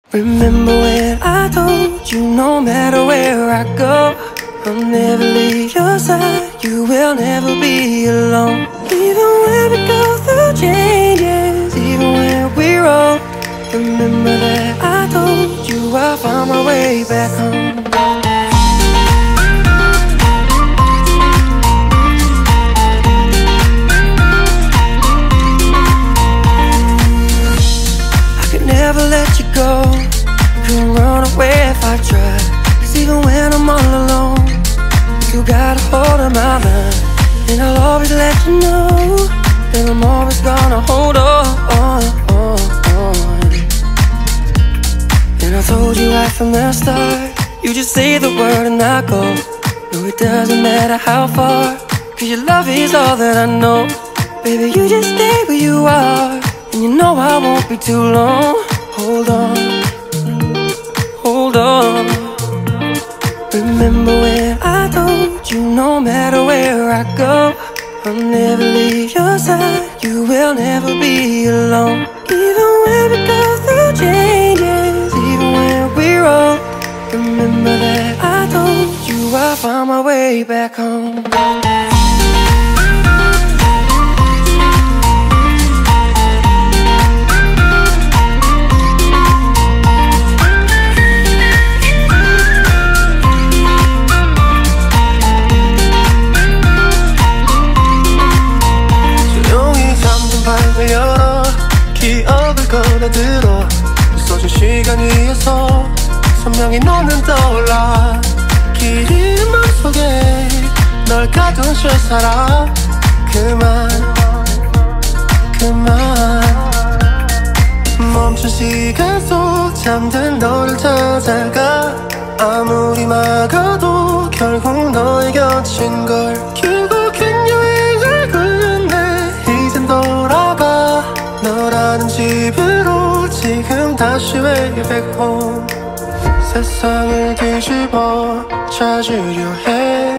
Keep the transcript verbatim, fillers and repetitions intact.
Remember when I told you no matter where I go, I'll never leave your side, you will never be alone. Even when we go through changes, even when we're old, remember that I told you I'll find my way back home. Never let you go, couldn't run away if I tried. Cause even when I'm all alone, you got a hold of my mind. And I'll always let you know that I'm always gonna hold on, on, on, on. And I told you right from the start, you just say the word and I go. No, it doesn't matter how far, cause your love is all that I know. Baby, you just stay where you are, and you know I won't be too long. Hold on, hold on. Remember when I told you no matter where I go, I'll never leave your side, you will never be alone. Even when we go through changes, even when we're old, remember that I told you I'll find my way back home. 열어 기억을 꺼내들어 있어준 시간 위에서 선명히 너는 떠올라. 길 잃은 맘속에 널 가둔 채 살아. 그만 그만 멈춘 시간 속 잠든 너를 찾아가. 아무리 막아도 결국 너의 곁인 걸. 결국엔 여행을 끝내 이젠 돌아가. 너라는 집으로 지금 다시 way back home. 세상을 뒤집어 찾으려 해.